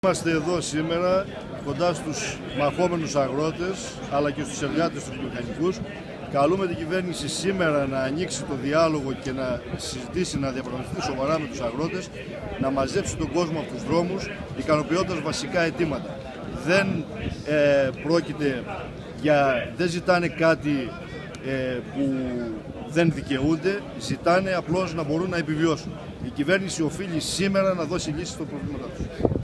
Είμαστε εδώ σήμερα κοντά στους μαχόμενους αγρότες αλλά και στους εργάτες, τους μηχανικούς. Καλούμε την κυβέρνηση σήμερα να ανοίξει το διάλογο και να συζητήσει, να διαπραγματευτεί σοβαρά με τους αγρότες, να μαζέψει τον κόσμο από τους δρόμους, ικανοποιώντας βασικά αιτήματα. Δεν δεν ζητάνε κάτι που δεν δικαιούνται, ζητάνε απλώς να μπορούν να επιβιώσουν. Η κυβέρνηση οφείλει σήμερα να δώσει λύσεις στο προβλήματά τους.